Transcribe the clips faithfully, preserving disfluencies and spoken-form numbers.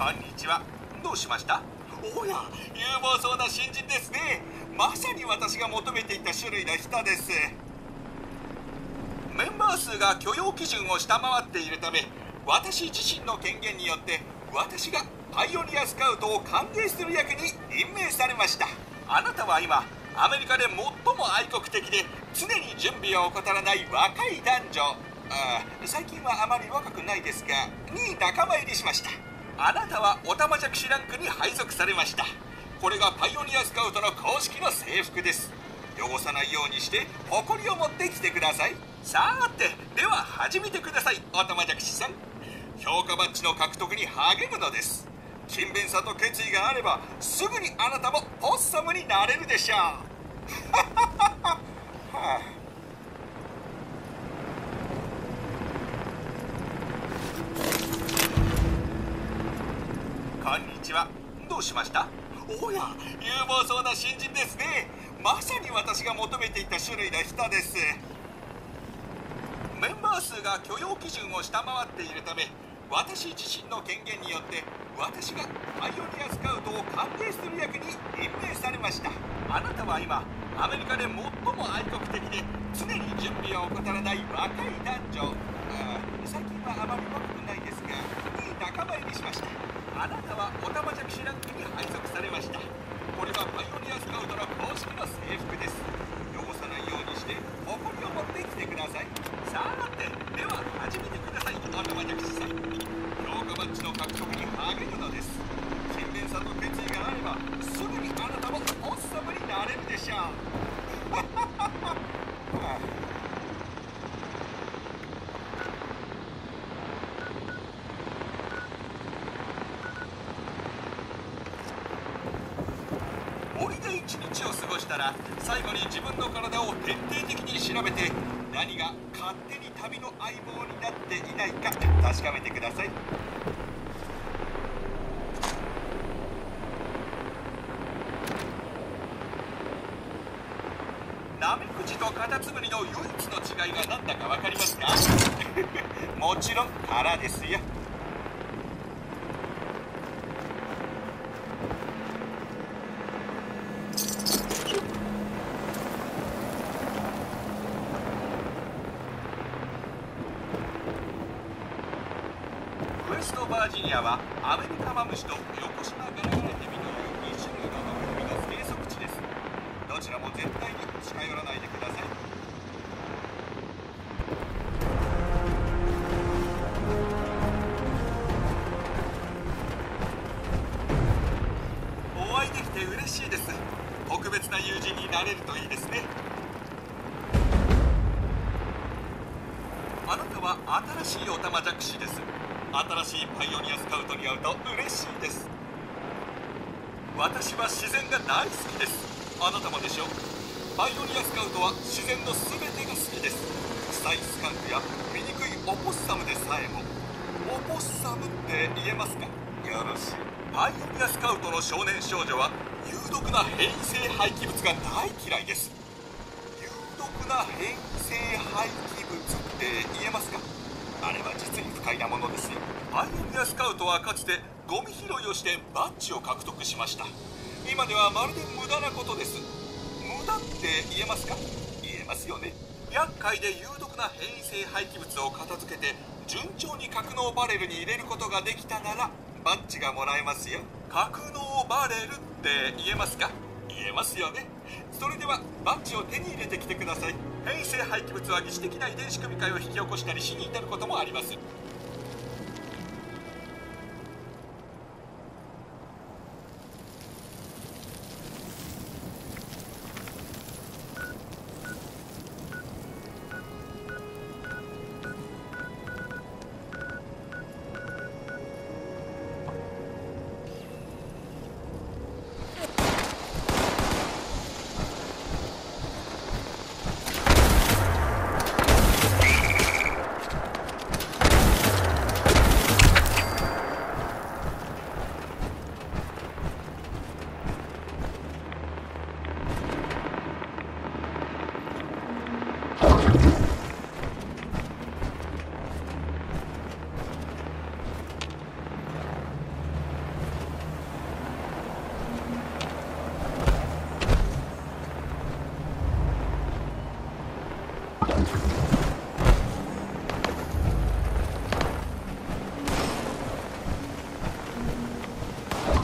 こんにちは。どうしました？おや、有望そうな新人ですね。まさに私が求めていた種類の人です。メンバー数が許容基準を下回っているため、私自身の権限によって私がパイオニアスカウトを歓迎する役に任命されました。あなたは今アメリカで最も愛国的で常に準備を怠らない若い男女、あ最近はあまり若くないですがに仲間入りしました。あなたはオタマジャクシランクに配属されました。これがパイオニアスカウトの公式の制服です。汚さないようにして誇りを持ってきてください。さーて、では始めてください。オタマジャクシさん、評価バッジの獲得に励むのです。勤勉さと決意があればすぐにあなたもポッサムになれるでしょう。はあ、こんにちは。どうしました？おや、有望そうな新人ですね。まさに私が求めていた種類の人です。メンバー数が許容基準を下回っているため、私自身の権限によって私がパイオニアスカウトを歓迎する役に任命されました。あなたは今アメリカで最も愛国的で常に準備を怠らない若い男女、あ最近はあまり若くないですがに仲間入りしました。あなたはオタマジャクシランクに配属されました。これがパイオニアスカウトの公式の制服です。汚さないようにして誇りを持ってきてください。さーて、では始めてください。オタマジャクシさん、評価バッジの獲得に励むのです。勤勉さと決意があればすぐにあなたもポッサムになれるでしょう。はあ、森で一日を過ごしたら最後に自分の体を徹底的に調べて何が勝手に旅の相棒になっていないか確かめてください。ナメクジとカタツムリの唯一の違いが何だか分かりますか？もちろん殻ですよ。ウエストバージニアはアメリカマムシとヨコシマガラガラヘビというに種類のノコギリの生息地です。どちらも絶対に近寄らないでください。お会いできて嬉しいです。特別な友人になれるといいですね。あなたは新しいオタマジャクシです。新しいパイオニアスカウトに会うと嬉しいです。私は自然が大好きです。あなたもでしょう？パイオニアスカウトは自然の全てが好きです。臭いスカンクや醜いオポッサムでさえも。オポッサムって言えますか？よろしい。パイオニアスカウトの少年少女は有毒な変異性廃棄物が大嫌いです。有毒な変異性廃棄物って言えますか？あれは実に不快なものですよ。パイオニアスカウトはかつてゴミ拾いをしてバッジを獲得しました。今ではまるで無駄なことです。無駄って言えますか？言えますよね。厄介で有毒な変異性廃棄物を片付けて順調に格納バレルに入れることができたならバッジがもらえますよ。格納バレルって言えますか？言えますよね。それではバッジを手に入れてきてください。変異性廃棄物は疑似的な遺伝子組み換えを引き起こしたり死に至ることもあります。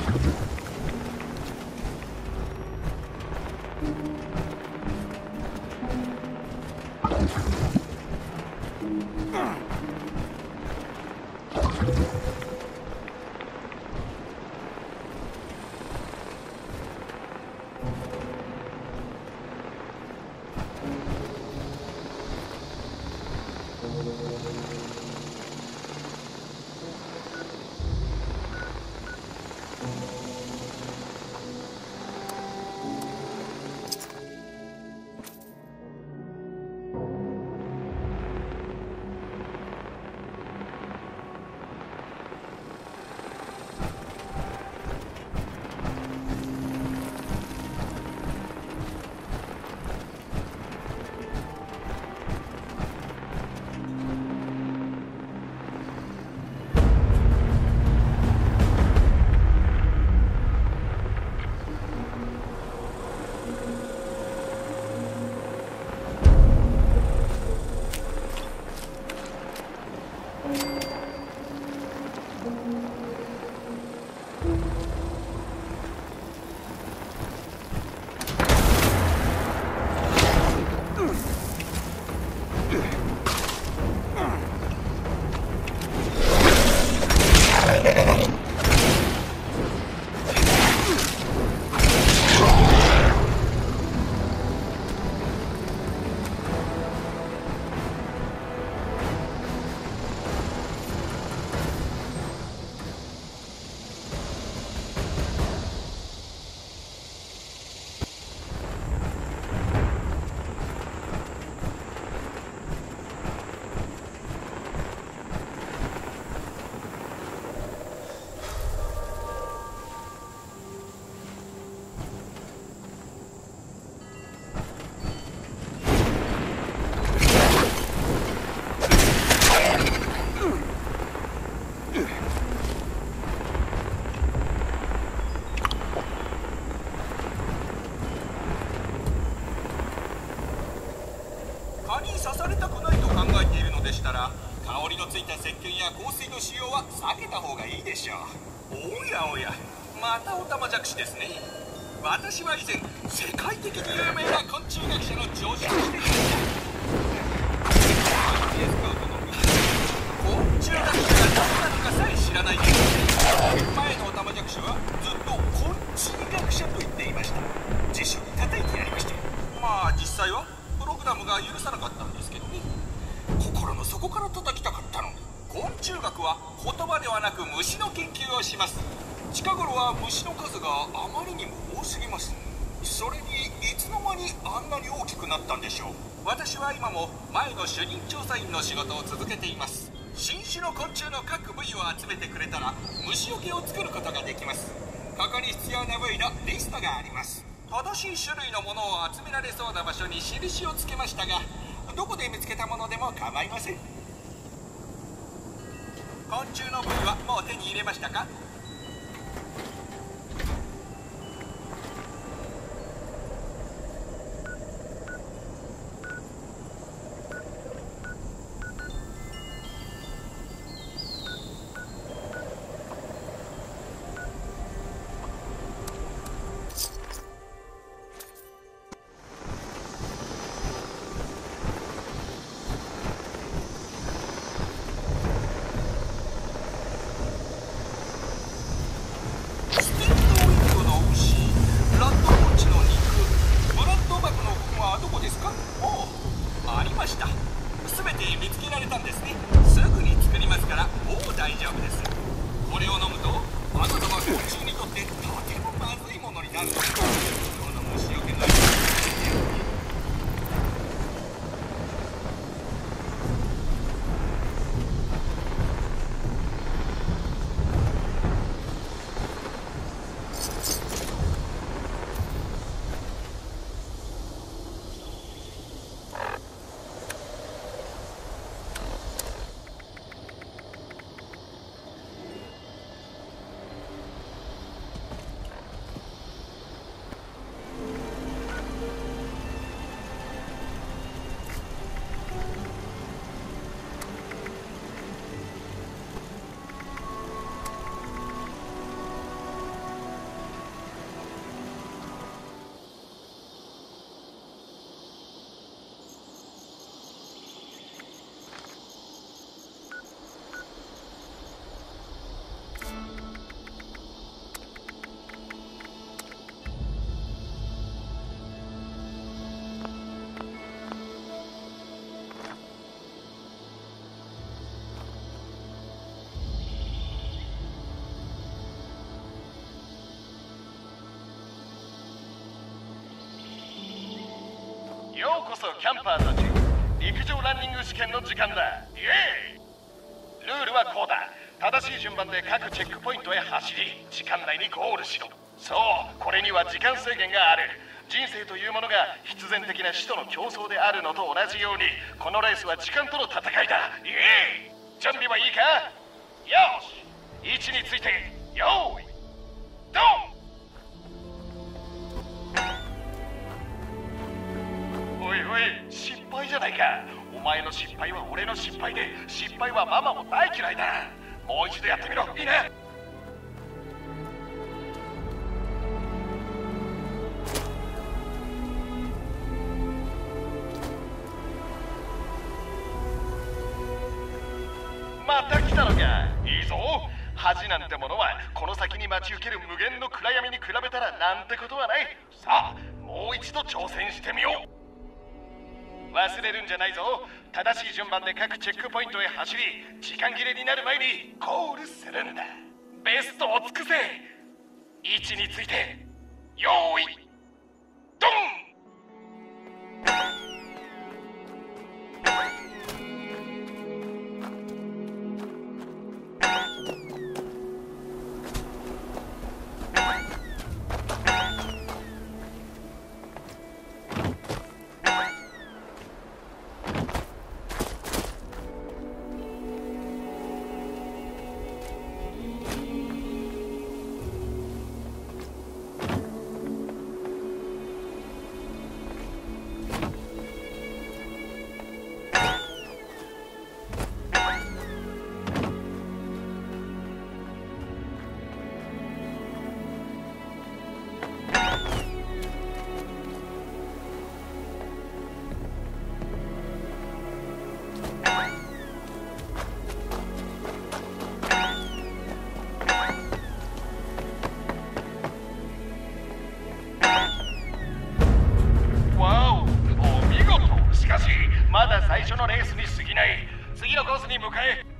蚊に刺されたくないと考えているのでしたら、香りのついた石鹸や香水の使用は避けた方がいいでしょう。おやおや、またオタマジャクシですね。私は以前世界的に有名な昆虫学者の助手をしていました。昆虫学者が何なのかさえ知らないけど、前のオタマジャクシはずっと昆虫学者と言っていました。辞書に叩いてやりまして、まあ実際はプログラムが許さなかったんですけどね。心の底から叩きたかったのに。昆虫学は言葉ではなく虫の研究をします。近頃は虫の数があまりにも多すぎます。それにいつの間にあんなに大きくなったんでしょう。私は今も前の主任調査員の仕事を続けています。新種の昆虫の各部位を集めてくれたら虫除けを作ることができます。ここに必要な部位のリストがあります。正しい種類のものを集められそうな場所に印をつけましたが、どこで見つけたものでも構いません。昆虫の部位はもう手に入れましたか？ ようこそキャンパーたち。陸上ランニング試験の時間だ。イエーイ。ルールはこうだ。正しい順番で各チェックポイントへ走り、時間内にゴールしろ。そう、これには時間制限がある。人生というものが必然的な死との競争であるのと同じように、このレースは時間との戦いだ。イエーイ。準備はいいか？よし、位置についてよーいドン。おいおい、失敗じゃないか。お前の失敗は俺の失敗で、失敗はママも大嫌いだ。もう一度やってみろ。いいな。また来たのか。いいぞ。恥なんてものはこの先に待ち受ける無限の暗闇に比べたらなんてことはない。さあ、もう一度挑戦してみよう。忘れるんじゃないぞ。正しい順番で各チェックポイントへ走り、時間切れになる前にゴールするんだ。ベストを尽くせ。位置についてよーいドン。まだ最初のレースに過ぎない。次のコースに向かえ。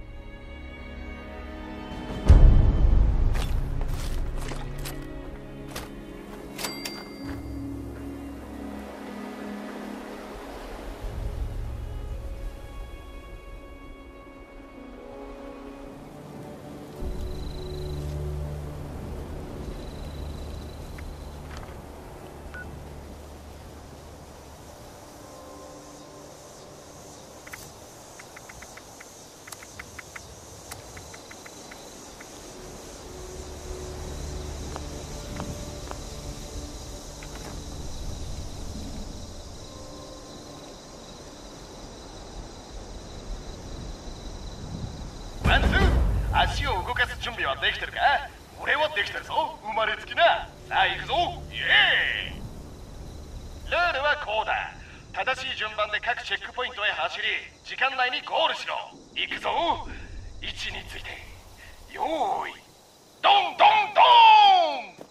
ワンツー、足を動かす準備はできてるか？俺はできてるぞ。生まれつきな。さあ行くぞ。イエーイ。ルールはこうだ。正しい順番で各チェックポイントへ走り、時間内にゴールしろ。行くぞ。位置についてよーいドンドンドン。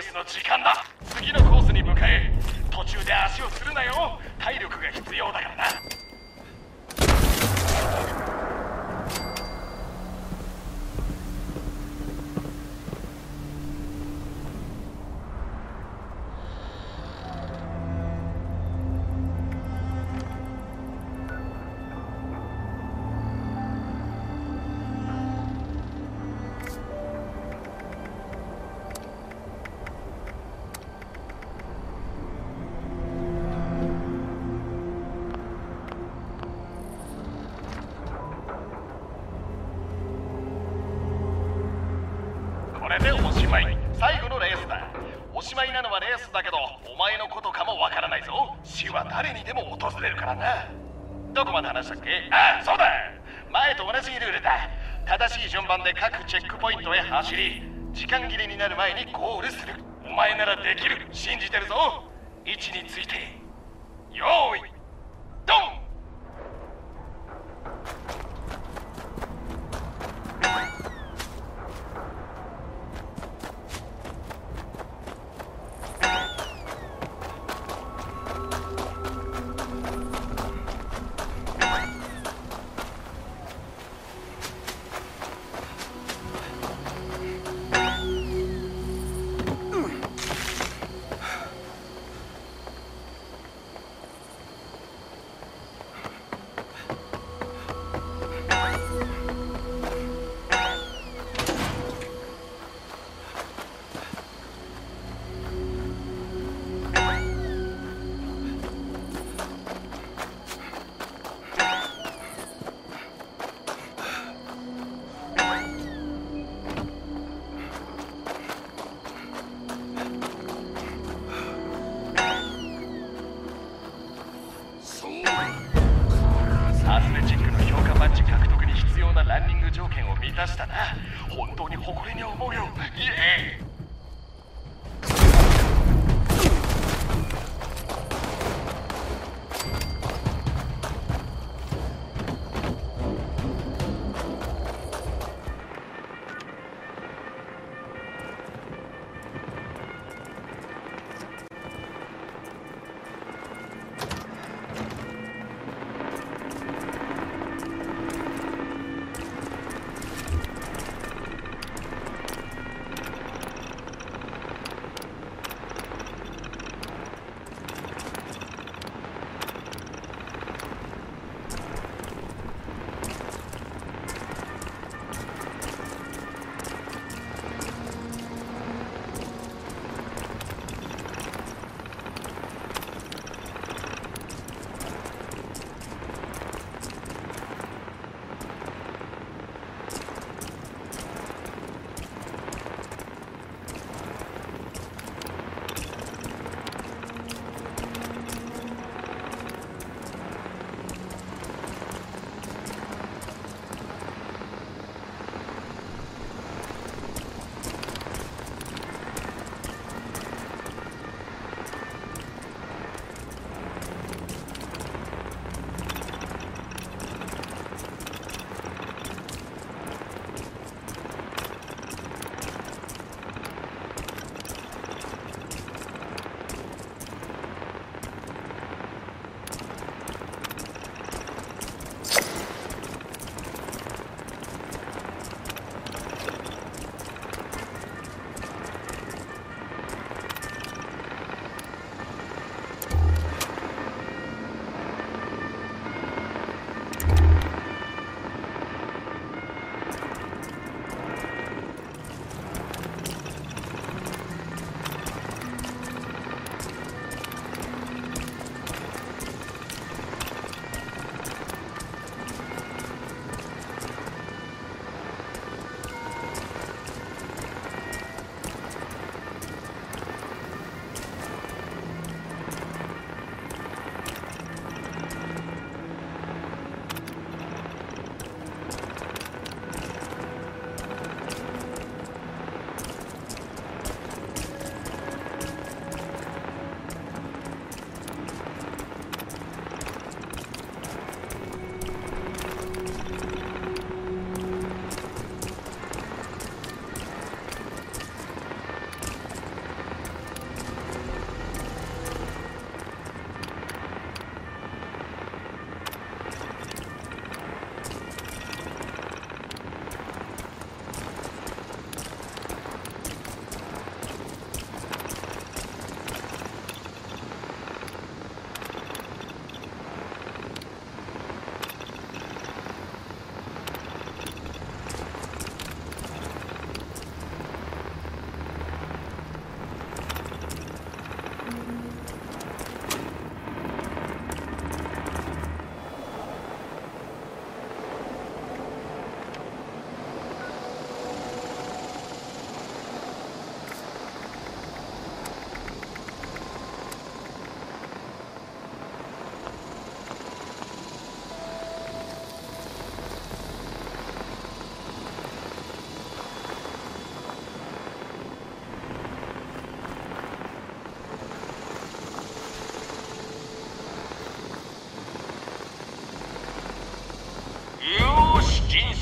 スの時間だ。次のコースに向かえ。途中で足をするなよ。体力が必要だからな。これでおしまい。最後のレースだ。おしまいなのはレースだけど、お前のことかもわからないぞ。死は誰にでも訪れるからな。どこまで話したっけ？あ、そうだ。前と同じルールだ。正しい順番で各チェックポイントへ走り、時間切れになる前にゴールする。お前ならできる。信じてるぞ。位置についてよーいドン。アスレチックの評価バッジ獲得に必要なランニング条件を満たしたな。本当に誇りに思うよ。イエーイ。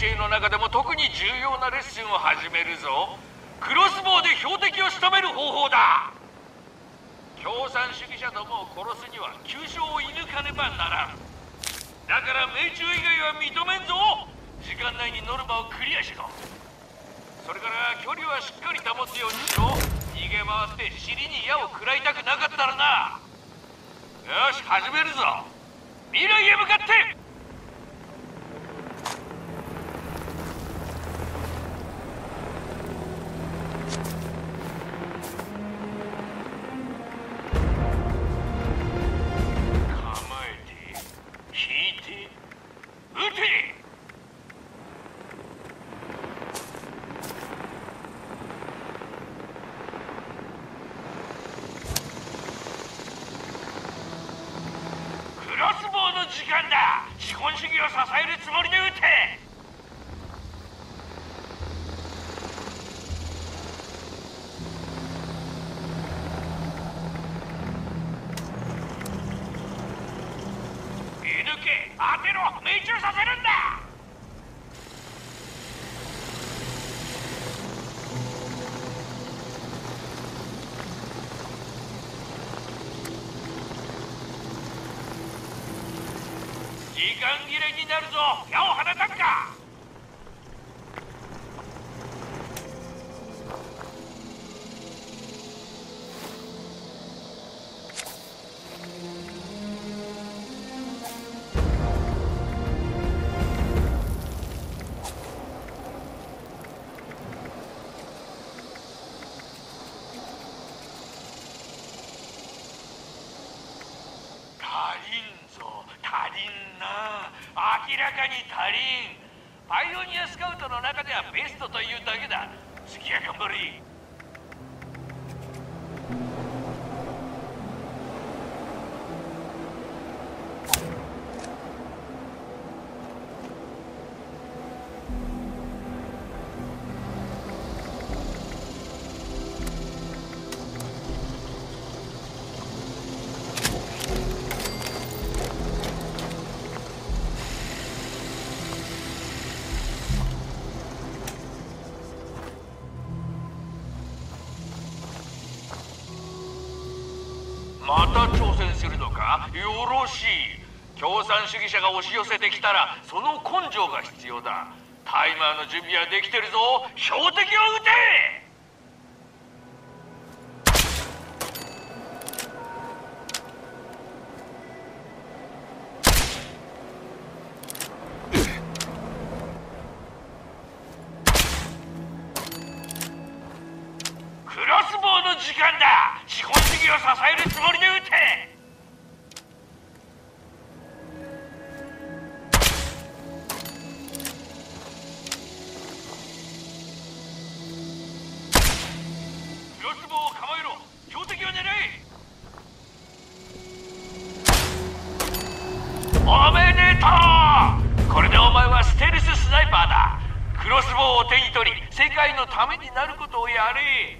えの中でも特に重要なレッスンを始めるぞ。クロスボウで標的を仕留める方法だ。共産主義者どもを殺すには急所を射抜かねばならん。だから命中以外は認めんぞ。時間内にノルマをクリアしろ。それから距離はしっかり保つようにしろ。逃げ回って尻に矢を食らいたくなかったらな。よし、始めるぞ。未来へ向かって。時間だ。資本主義を支えるつもりで撃て。射抜け、当てろ、命中させるんだ。時間切れになるぞ。矢を放たんか。明らかに足りん。パイオニアスカウトの中ではベストというだけだ。次は頑張れ。また挑戦するのか。よろしい。共産主義者が押し寄せてきたらその根性が必要だ。タイマーの準備はできてるぞ。標的を撃て。クロスボウの時間だ。資本主義を支えるつもりで撃て。クロスボウを構えろ。標的を狙え。おめでとう。これでお前はステルススナイパーだ。クロスボウを手に取り世界のためになることをやれ。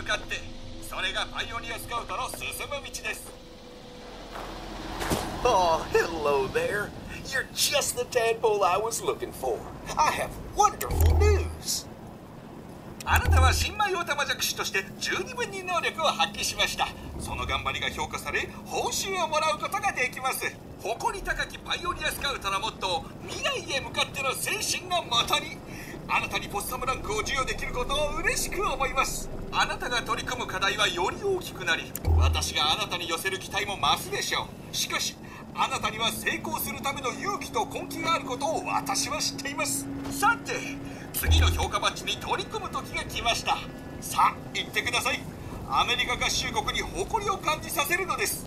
かって、それがパイオニアスカウトの進む道です。 Oh, hello there. You're just the tadpole I was looking for. I have wonderful news. あなたは新米オタマジャクシとして十二分に能力を発揮しました。その頑張りが評価され、報酬をもらうことができます。誇り高きパイオニアスカウトのモットー、未来へ向かっての精神がもとに、あなたにポッサムランクを授与できることを嬉しく思います。あなたが取り組む課題はより大きくなり、私があなたに寄せる期待も増すでしょう。しかしあなたには成功するための勇気と根気があることを私は知っています。さて、次の評価バッジに取り組む時が来ました。さあ行ってください。アメリカ合衆国に誇りを感じさせるのです。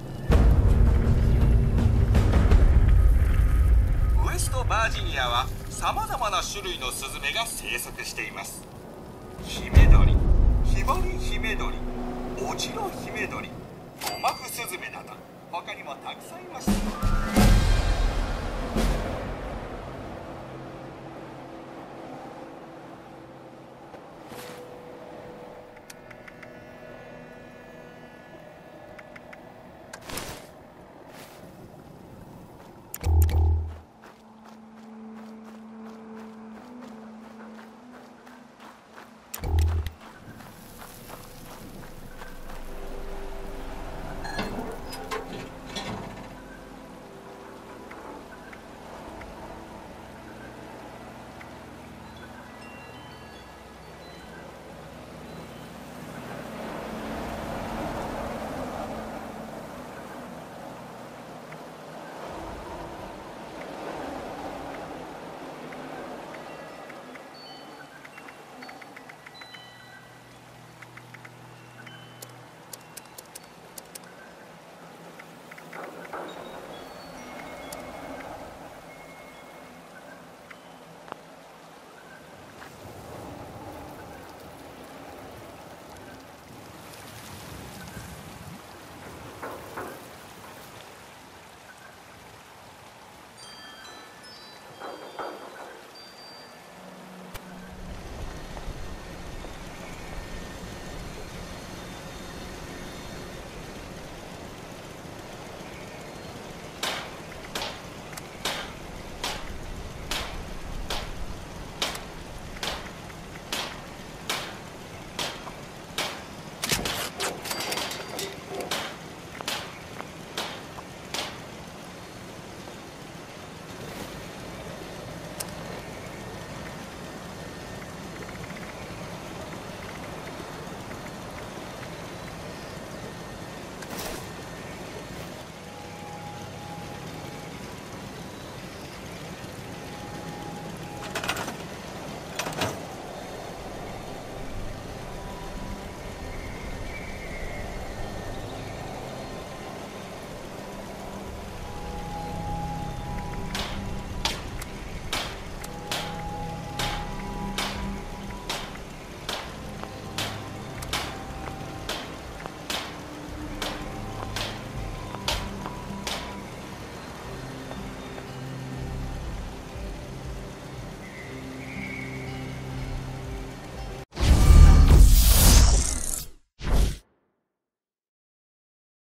ウエストバージニアはさまざまな種類のスズメが生息しています。ヒメドリ、ヒバリヒメドリ、オジロヒメドリ、ゴマフスズメなど他にもたくさんいます。